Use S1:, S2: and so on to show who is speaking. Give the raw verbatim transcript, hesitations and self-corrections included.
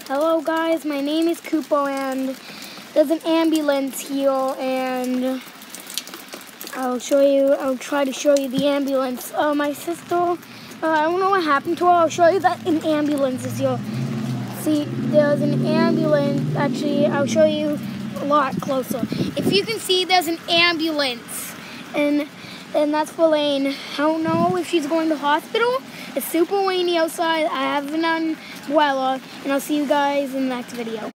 S1: Hello guys, my name is Kupo and there's an ambulance here and I'll show you, I'll try to show you the ambulance. Uh, my sister, uh, I don't know what happened to her. I'll show you that an ambulance is here. See, there's an ambulance. Actually, I'll show you a lot closer. If you can see, there's an ambulance and and that's for Lane. I don't know if she's going to hospital. It's super rainy outside. I have an umbrella, and I'll see you guys in the next video.